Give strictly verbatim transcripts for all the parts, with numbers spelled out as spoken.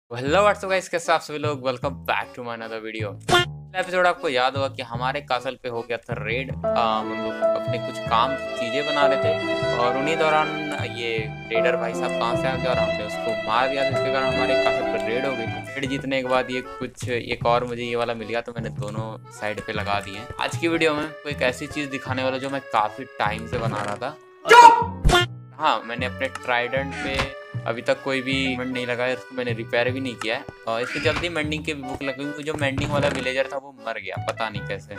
Hello what's up guys, कैसे आप सभी लोग। Welcome back to my another video. पिछला एपिसोड आपको याद होगा कि हमारे कासल पे हो गया था रेड। हम लोग अपने कुछ काम चीज़ें बना रहे थे और उन्हीं दौरान ये रेडर भाई साहब कहाँ से आ गया और हमने उसको मार दिया। तो इसके कारण हमारे कासल पे रेड हो गई। रेड जीतने के बाद ये कुछ एक और मुझे ये वाला मिल गया, तो मैंने दोनों साइड पे लगा दिए। आज की वीडियो में कोई एक ऐसी चीज़ दिखाने वाला जो मैं काफ़ी टाइम से बना रहा था। हाँ, मैंने अपने ट्राइडेंट पे अभी तक कोई भी मेंड नहीं लगाया, इसको मैंने रिपेयर भी नहीं किया है और इसको जल्दी मेंडिंग की बुक लगी, क्योंकि जो मेंडिंग वाला विलेजर था वो मर गया, पता नहीं कैसे।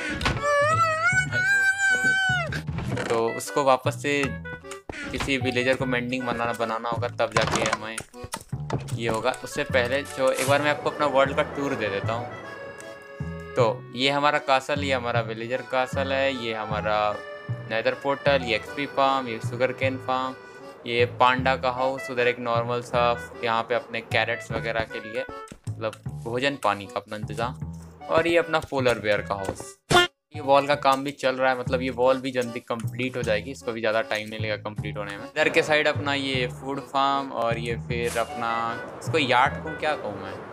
तो उसको वापस से किसी विलेजर को मेंडिंग बनाना बनाना होगा, तब जाके हमें ये होगा। उससे पहले जो एक बार मैं आपको अपना वर्ल्ड का टूर दे देता हूँ। तो ये हमारा कासल, ये हमारा विलेजर कासल है, ये हमारा नेदर पोर्टल, ये एक्सपी फार्म, ये शुगर केन फार्म, ये पांडा का हाउस, उधर एक नॉर्मल सा यहाँ पे अपने कैरेट्स वगैरह के लिए मतलब भोजन पानी का अपना इंतज़ाम, और ये अपना पोलर बेयर का हाउस। ये वॉल का काम भी चल रहा है, मतलब ये वॉल भी जल्दी कंप्लीट हो जाएगी, इसको भी ज़्यादा टाइम नहीं लगेगा कंप्लीट होने में। इधर के साइड अपना ये फूड फार्म, और ये फिर अपना इसको यार्ड को क्या कहूँ मैं,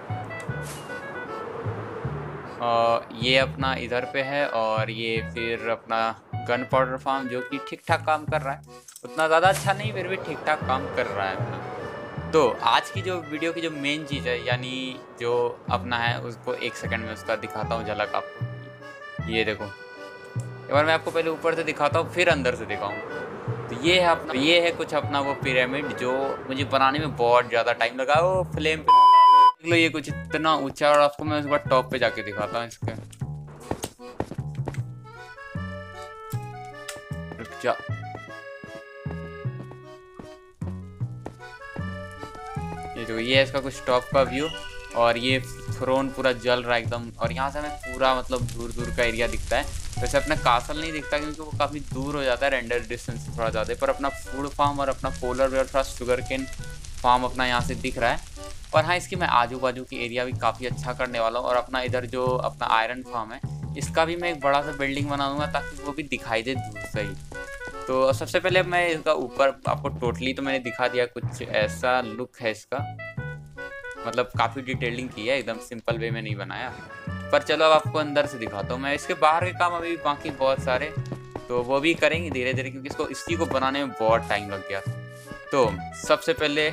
और ये अपना इधर पे है, और ये फिर अपना गन पाउडर फार्म जो कि ठीक ठाक काम कर रहा है, उतना ज़्यादा अच्छा नहीं फिर भी ठीक ठाक काम कर रहा है अपना। तो आज की जो वीडियो की जो मेन चीज़ है, यानी जो अपना है, उसको एक सेकंड में उसका दिखाता हूँ झलक आपको। ये देखो, एक बार मैं आपको पहले ऊपर से दिखाता हूँ फिर अंदर से दिखाऊँ। तो ये है अपना, ये है कुछ अपना वो पिरामिड जो मुझे बनाने में बहुत ज़्यादा टाइम लगा। वो फ्लेम पे देख लो, ये कुछ इतना ऊंचा, और आपको मैं उस बार टॉप पे जाके दिखाता हूँ इसके। रुक जा, ये जो ये है इसका कुछ टॉप का व्यू, और ये थ्रोन पूरा जल रहा है एकदम, और यहाँ से हमें पूरा मतलब दूर दूर का एरिया दिखता है। वैसे अपना कासल नहीं दिखता क्योंकि वो काफ़ी दूर हो जाता है, रेंडर डिस्टेंस से थोड़ा ज़्यादा, पर अपना फूड फार्म और अपना पोलर बेयर थोड़ा शुगर केन फार्म अपना यहाँ से दिख रहा है। और हाँ, इसकी मैं आजू बाजू की एरिया भी काफ़ी अच्छा करने वाला हूँ, और अपना इधर जो अपना आयरन फार्म है, इसका भी मैं एक बड़ा सा बिल्डिंग बना दूँगा ताकि वो भी दिखाई दे दूर से ही। तो सबसे पहले मैं इसका ऊपर आपको टोटली तो मैंने दिखा दिया, कुछ ऐसा लुक है इसका, मतलब काफ़ी डिटेलिंग की है, एकदम सिंपल वे में नहीं बनाया। पर चलो अब आपको अंदर से दिखाता हूँ मैं। इसके बाहर के काम अभी भी बाकी बहुत सारे, तो वो भी करेंगे धीरे धीरे, क्योंकि इसको इसी को बनाने में बहुत टाइम लग गया था। तो सबसे पहले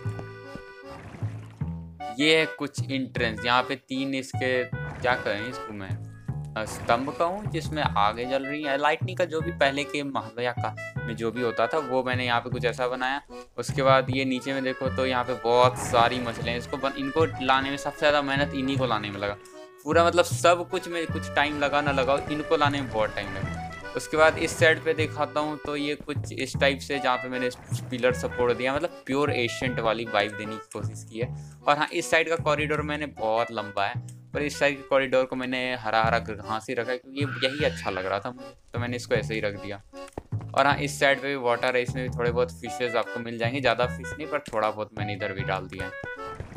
ये है कुछ इंट्रेंस, यहाँ पे तीन इसके क्या कहें इसको मैं, स्तंभ कहूँ, जिसमें आगे जल रही है लाइटनिंग का, जो भी पहले के महलया का में जो भी होता था वो मैंने यहाँ पे कुछ ऐसा बनाया। उसके बाद ये नीचे में देखो तो यहाँ पे बहुत सारी मछलियाँ, इसको बन, इनको लाने में सबसे ज़्यादा मेहनत इन्हीं को लाने में लगा पूरा, मतलब सब कुछ में कुछ टाइम लगा ना लगाओ, इनको लाने में बहुत टाइम लगा। उसके बाद इस साइड पे दिखाता हूँ, तो ये कुछ इस टाइप से जहाँ पे मैंने पिलर सपोर्ट दिया, मतलब प्योर एशियंट वाली वाइब देने की कोशिश की है। और हाँ, इस साइड का कॉरिडोर मैंने बहुत लंबा है, पर इस साइड के कॉरिडोर को मैंने हरा हरा घास ही रखा है, क्योंकि यही अच्छा लग रहा था मुझे, तो मैंने इसको ऐसे ही रख दिया। और हाँ, इस साइड पे भी वाटर है, इसमें भी थोड़े बहुत फिशेज आपको मिल जाएंगे, ज़्यादा फिश नहीं पर थोड़ा बहुत मैंने इधर भी डाल दिया है।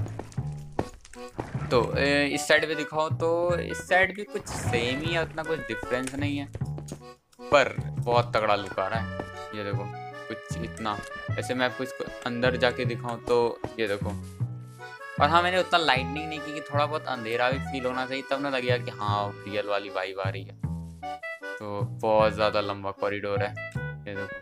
तो इस साइड पे दिखाओ तो इस साइड भी कुछ सेम ही है, उतना कुछ डिफरेंस नहीं है, पर बहुत तगड़ा लुक आ रहा है। ये देखो कुछ इतना, ऐसे मैं आपको इसको अंदर जाके दिखाऊं तो ये देखो। और हाँ, मैंने उतना लाइटनिंग नहीं की कि थोड़ा बहुत अंधेरा भी फील होना चाहिए, तब ना लगेगा कि हाँ रियल वाली वाइब आ रही है। तो बहुत ज़्यादा लंबा कॉरिडोर है, ये देखो।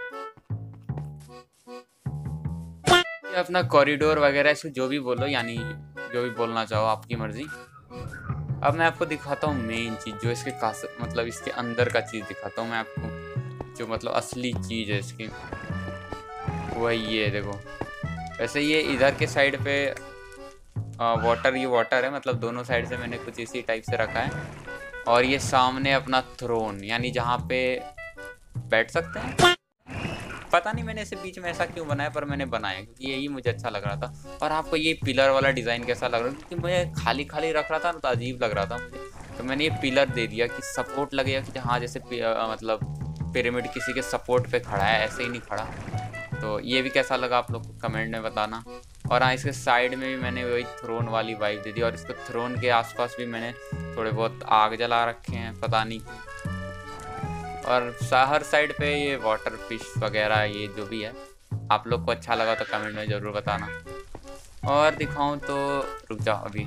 ये अपना कॉरिडोर वगैरह, इसको जो भी बोलो, यानी जो भी बोलना चाहो आपकी मर्जी। अब मैं आपको दिखाता हूँ मेन चीज़, जो इसके कास मतलब इसके अंदर का चीज़ दिखाता हूँ मैं आपको, जो मतलब असली चीज़ है इसकी, वही ये देखो। वैसे ये इधर के साइड पे वाटर, ये वाटर है, मतलब दोनों साइड से मैंने कुछ इसी टाइप से रखा है। और ये सामने अपना थ्रोन, यानी जहाँ पे बैठ सकते हैं, पता नहीं मैंने इसे बीच में ऐसा क्यों बनाया, पर मैंने बनाया क्योंकि यही मुझे अच्छा लग रहा था। और आपको ये पिलर वाला डिज़ाइन कैसा लग रहा है, क्योंकि मुझे खाली खाली रख रहा था ना तो अजीब लग रहा था मुझे, तो मैंने ये पिलर दे दिया कि सपोर्ट लगेगा, कि हाँ जैसे मतलब पिरामिड किसी के सपोर्ट पे खड़ा है, ऐसे ही नहीं खड़ा। तो ये भी कैसा लगा आप लोग को कमेंट में बताना। और हाँ, इसके साइड में भी मैंने वही थ्रोन वाली वाइब दे दी, और इसके थ्रोन के आसपास भी मैंने थोड़े बहुत आग जला रखे हैं, पता नहीं। और हर साइड पे ये वाटर फिश वगैरह, ये जो भी है, आप लोग को अच्छा लगा तो कमेंट में ज़रूर बताना। और दिखाऊं तो रुक जाओ अभी।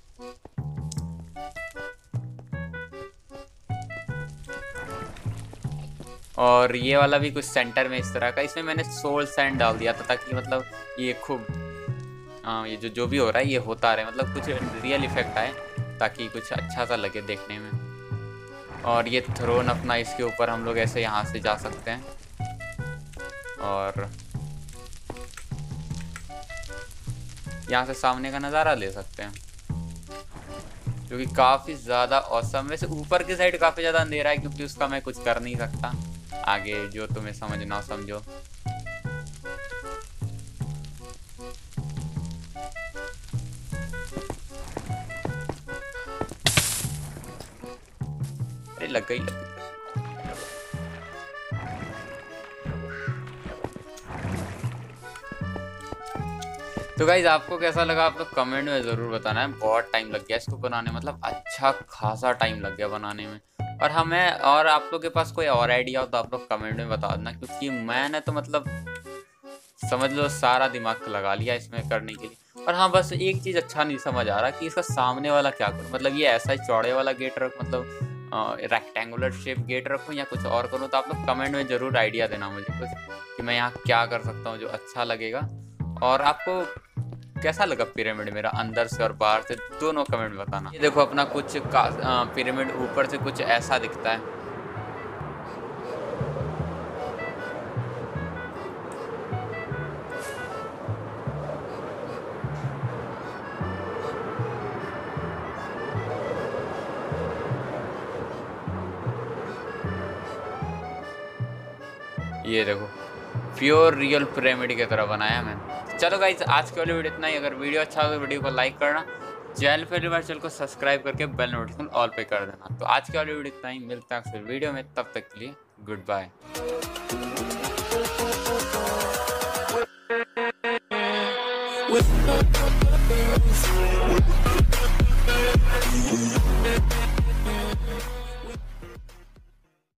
और ये वाला भी कुछ सेंटर में इस तरह का, इसमें मैंने सोल सैंड डाल दिया था ताकि मतलब ये खूब हाँ ये जो जो भी हो रहा है ये होता रहे, मतलब कुछ रियल इफेक्ट आए ताकि कुछ अच्छा सा लगे देखने में। और ये थ्रोन अपना, इसके ऊपर हम लोग ऐसे यहाँ से जा सकते हैं और यहाँ से सामने का नज़ारा ले सकते हैं, जो कि काफ़ी ज़्यादा औसम। वैसे ऊपर की साइड काफ़ी ज़्यादा अंधेरा है क्योंकि उसका मैं कुछ कर नहीं सकता, आगे जो तुम्हें समझना हो समझो। अरे लग गई लग गई। तो गाइज आपको कैसा लगा आप लोग कमेंट में ज़रूर बताना है। बहुत टाइम लग गया इसको बनाने, मतलब अच्छा खासा टाइम लग गया बनाने में। और हमें और आप लोग के पास कोई और आइडिया हो तो आप लोग कमेंट में बता देना, क्योंकि मैंने तो मतलब समझ लो सारा दिमाग लगा लिया इसमें करने के लिए। और हाँ बस एक चीज़ अच्छा नहीं समझ आ रहा कि इसका सामने वाला क्या करूँ, मतलब ये ऐसा ही चौड़े वाला गेट रख, मतलब रेक्टेंगुलर शेप गेट रखूँ या कुछ और करूँ। तो आप लोग कमेंट में ज़रूर आइडिया देना मुझे कुछ कि मैं यहाँ क्या कर सकता हूँ जो अच्छा लगेगा। और आपको कैसा लगा पिरामिड मेरा अंदर से और बाहर से, दोनों कमेंट में बताना। ये देखो अपना कुछ पिरामिड ऊपर से कुछ ऐसा दिखता है। ये देखो प्योर रियल पिरामिड की तरह बनाया मैंने। चलो गाइज आज के वाली वीडियो इतना ही। अगर वीडियो अच्छा हो तो वीडियो को लाइक करना, चैनल पहली बार चैनल को सब्सक्राइब करके बेल नोटिफिकेशन ऑल पे कर देना। तो आज के वाली वीडियो इतना ही, मिलता है फिर वीडियो में, तब तक के लिए गुड बाय।